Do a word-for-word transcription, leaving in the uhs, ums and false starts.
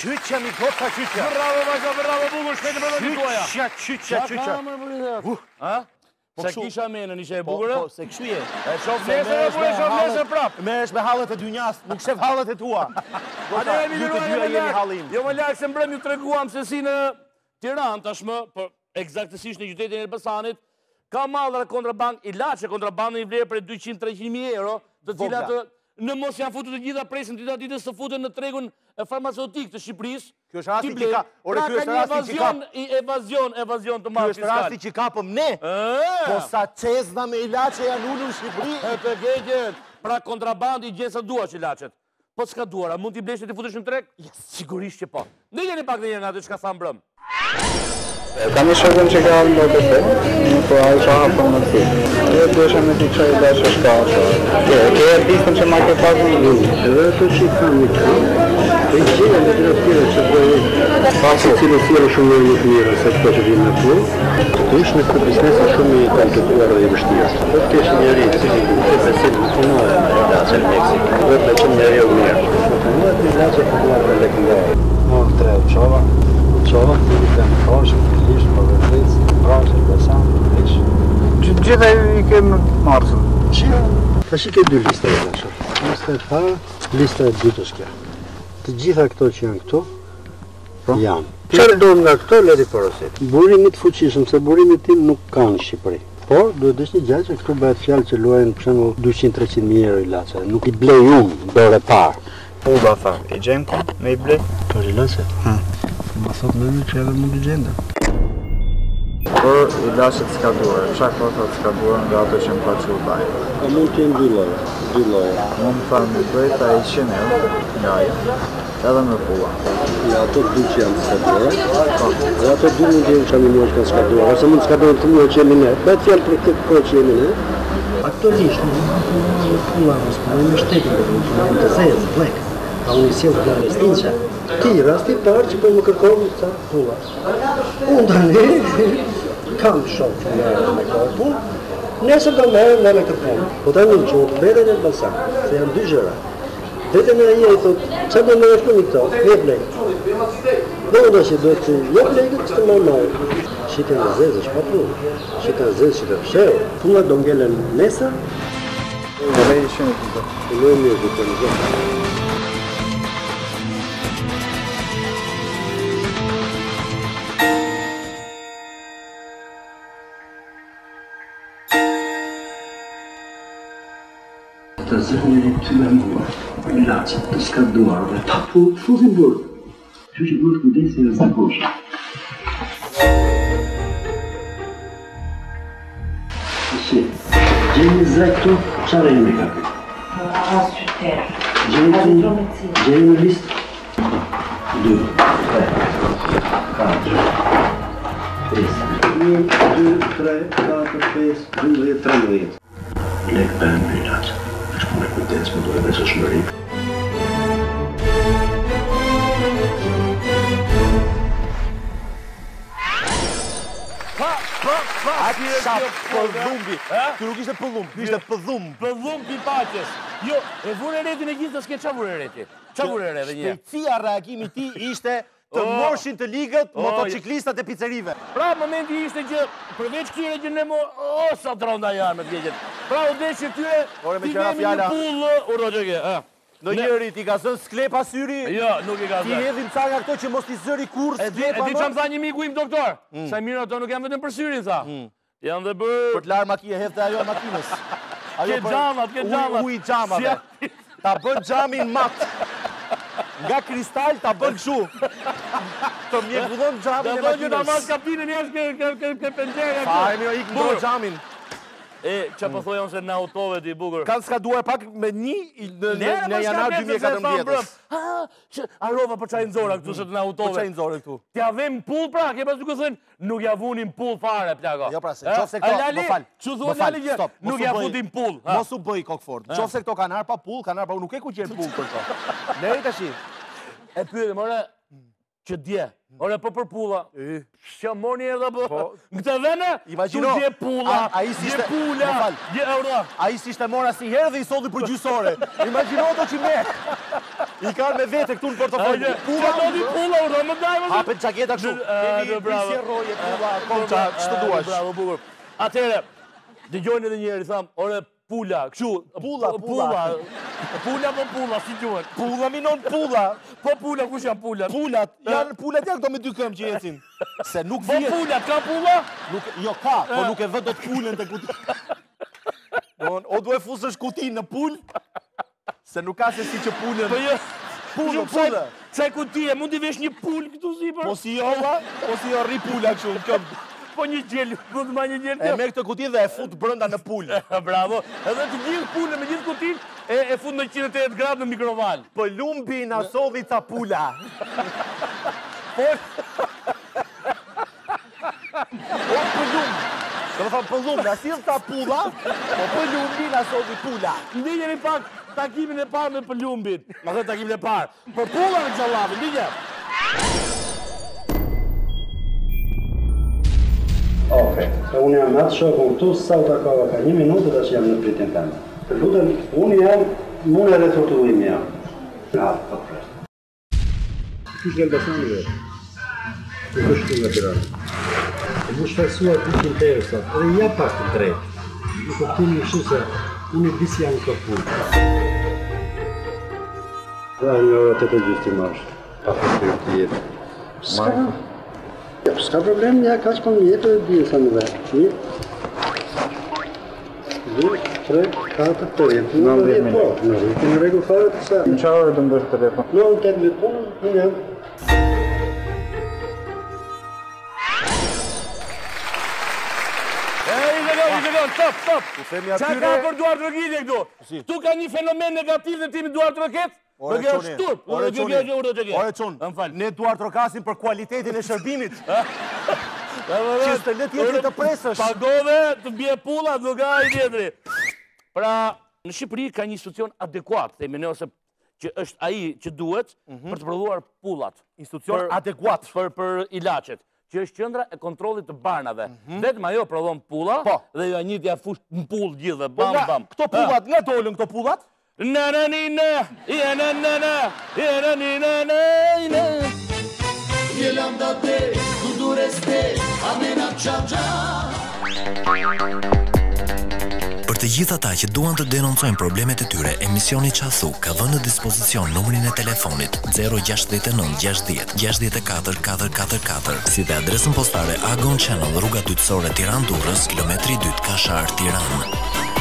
Qyqja, mi goca qyqja. Bravo, vajza, bravo, bukur, shpejtë për vëndi tuaja. Qyqja, qyqja, qyqja. Qa më bëri Ha? Se kisha menën, ishe e bukurë? Po, se kështu je. E shof nesër e bu e shof nesër prap. Merresh me hallet e dynjas, nuk shef hallet e tua. Ate e Ju të dyja jeni hallim. Jo më lakë se mbrëm ju treguam se si në Tiranë tashmë, për eksaktësisht në qytetin e Elbasanit, ka mallra kontraband, ilaçe kontrabandë i vlerë për dyqind trecent mijë euro, të cilat në mos janë futur të gjitha presën të ditës të futen në tregun farmaceutik të Shqipërisë. Ky është rasti që ka, ore ky është rasti që ka. I evazion, evazion të madh fiskal. Ky është rasti që kapëm ne. Po sa çezna me ilaçe janë ulur në Shqipëri. E të keqet. Pra kontrabandi i gjen sa duash ilaçet. Po s'ka duara, mund t'i blesh ti futesh në treg? Sigurisht që po. Ndjeni pak ndonjëherë nga ato çka tha mbrëm. Kam një shokën që ka në të se, po a i shaha për më të si. E dësha me t'i qaj dhe që shka asha. Ke e pistën që ma ke pasë në një. Edhe ato që i kam një kam, e i gjenë dhe të rëtire që bëjë pasë cilësire shumë një të mire se këto që vinë në tu, të ishë në këtë biznesa shumë i komplikuar dhe i vështirë. Do të kesh njëri që i të besim në punuar në ilaçe në Meksikë. Do të qenë njëri u mirë. Punuar në ilaçe punuar dhe lekëndore. Më tre qova, qova, të në koshë, Ish, për vërtejtë, brashë, besan, ish. Gjitha i kemë marësën. Që? Ta shi ke dy lista e të shërë. Lista e parë, lista e dytë është kja. Të gjitha këto që janë këto, janë. Qërë do nga këto, leti porosit. Burimit fuqishëm, se burimit tim nuk kanë në Shqipëri. Por, duhet është një gjallë që këtu bëhet fjallë që luajnë për shembull dyqind trecent mijë euro ilaçe. Nuk i blej unë, dore parë. Po, ba tha, i gjenë ko, me i blej? Për ilaçe? Ma thot me një që edhe mund i gjenda. Por ilaçet s'ka duar, qa ka thot s'ka duar nga ato që më pa që u bajë? A mund të jenë dy loje, dy loje. Mund të farë më bëjta e qind euro nga ajo, edhe me pulla. Ja, ato dy që janë s'ka duar, dhe ato dy mund të jenë që minuar që ka s'ka duar, ose mund s'ka duar të muaj që jemi ne, bëhet fjallë për këtë kohë që jemi ne. Aktualisht, në pulla, në me shtetin, në të zezë, blek, a unë i sjellë të Palestinqa. Ti, rasti parë që po më kërkohë në të pulla. Unë tani, kam shokë që merë me kohë punë, nesër do merë me me këtë punë. Po tani që më vetën e Elbasan, se janë dy gjëra. Vetën e aje i thotë, që do merë shku një këto, një blejë. Dhe unë që do të një blejë që të më marë. Shite në zezë është pa punë, shite në zezë që të fshërë. Puna do ngellen nesër. Dhe i shenë të të. Në e mirë të të në zezë. Të zërën e të lëmuar, ilaçet të skaduar dhe ta fuzin burë. Që që burë të kudesi e zakosha. Si, gjeni zre këtu, qare e me ka këtë? As qytetë. Gjeni në listë? Dë, tre, katër, pesë. Një, dy, tre, katër, pesë, dymbëdhjetë, tridhjetë. Lekë për në ilaçet. Shpune kujtens më dojë dhe së shmëri. Pa, pa, pa, Ati e pëllumbi. Kë nuk ishte pëllum, kë ishte pëllum. Pëllum pipaqes. Jo, e vure retin e gjithë të s'ke qa vure reti? Qa vure re dhe një? Shpejtësia reagimi ti ishte të morshin të ligët motociklistat e pizzerive. Pra, momenti ishte që përveç këtyre që ne mo... O, sa tronda janë me të vjeqet. Pra, u desh që këtyre ti vemi një pullë... Uro që ke, e. Në njëri ti ka zënë sklepa syri... Jo, nuk i ka zënë. Ti hedhin ca nga këto që mos t'i zëri kur sklepa... E di që më tha një miku im doktor. Sa mirë ato nuk janë vetëm për syrin, tha. Janë dhe bërë... Për t'larë makine, hedhte ajo makinës. Ke gjamat, ke gjamat. Uj gjamave. Ta bën gjamin mat. Nga kristal ta bën këshu. Të mjekullon gjamin e makinës. Da bën që ta mas kapinën jashtë ke pengjere. Fare mi o ik ndro gjamin. E, që po thojon se në autove t'i bukur. Kanë skaduar pak me një në janar dy mijë e katërmbëdhjetë. Ha, që arrova për qaj nëzora këtu se të në autove. Për qaj nëzore këtu. T'ja vem pull pra, ke pas duke thënë, nuk ja vunim pull fare, plako. Jo pra se, qofse këto, më falë. Që thua Lali që nuk ja vunim pull. Mos u bëj kokfort. Qofse këto kanë arpa pull, kanë arpa, nuk e ku qenë pull për to. Neri të shi. E pyetëm, ore, që dje, ore po për pulla, që moni edhe po, në këtë vene, tu dje pulla, dje pulla, dje euro. A i si shte mora si herë dhe i soldi për gjysore. Imagino të që me. I kanë me vete këtu në portofol. Pulla, pulla, pulla, urdo, më daj, më Hape gjaketa kështu. Kemi prisje roje, pulla, konqa, që të duash. Bravo, bukur. Atere, dëgjojnë edhe njëri, tham, ore, pulla, kështu. Pulla, pulla. Pulla, po pulla, si gjuhen. Pulla minon pulla. Po pulla, kush janë pullat? Pullat, janë pullat janë këto me dy këmë që jetin. Se nuk Po vjet. pullat, ka pulla? Jo ka, po nuk e vë do të pullën të kuti. O du e fusësh kutin në pull, se nuk ka se si që pullën. Po jo, Pullë, pullë. Qaj kutije, mund t'i vesh një pull këtu si për? Po si jo, la, po si jo rri pulla kështu në këmë. Po një gjellë, mund t'ma një gjellë E me këtë kutin dhe e fut brënda në pullë. Bravo, edhe të gjithë pullën me gjithë kutin, e fut në njëqind e tetëdhjetë gradë në mikroval. Pëllumbi në sodhi ca pulla. Po, O pëllumbi. Të më thamë pëllumbi, asil ta pulla, po pëllumbi në sodhi pulla. ndinjeni pak takimin e parë me pëllumbit. Ma dhe takimin e parë. Për pulla në Gjallavi, ndinje. Okej, okay. Unë jam atë shokun këtu, sa u takova ka një minutë dhe që jam në pritjen tëmë. Të lutem, unë jam, mune edhe trotuim jam. Ja, po të presë. Kysh nga Elbasani vetë. Në kështu nga Tirana. E mu shfaqësuar kishin të erë sot, edhe ja pak të drejtë. Në kuptimin kështu se unë i disi janë këto punë. Dhe një orë të të gjysë të mash. Pa të të jetë. Ska? Ja, s'ka problem, ja ka që pa më jetë e bje sa në dhe. Një, dhe, tre, katër, të jetë. Në dhjetë minutë. Në dhjetë në regu fare të sa. Në qa orë të mbështë telefon? Në në ketë vetë punë, në një. Stop, stop! Qa ka për Duart Rokitje këtu? Tu ka një fenomen negativ dhe timi Duart Roket? Ore Dhe kjo qoni, është turp. ore qoni, Ure që ore qoni, ne Duart Rokasin për kualitetin e shërbimit. Që së të let jetë të presësh. Pagove të bje pulla, nuk ka i tjetëri. Pra, në Shqipëri ka një institucion adekuat, themi ne ose që është aji që duhet për të prodhuar pullat. Institucion adekuat. Për ilacet. Që është qëndra e kontrolit të barnave. Vetëm ajo prodhon pulla dhe jo njëtja fush në pull gjithë dhe bam, bam. Këto pullat, nga dolën këto pullat? Në në një në, i në në në, i në një në në, i në. Jelam da te, du dures te, amena qa Për të gjithë ata që duan të denoncojnë problemet e tyre, emisioni Qasu ka vënë në dispozicion numrin e telefonit zero gjasht nënt gjashtëdhjetë gjashtëdhjetë e katër katër katër katër, si dhe adresën postare Agon Channel, rruga dytësore Tiranë Durrës, kilometri dy Kashar, Tiranë.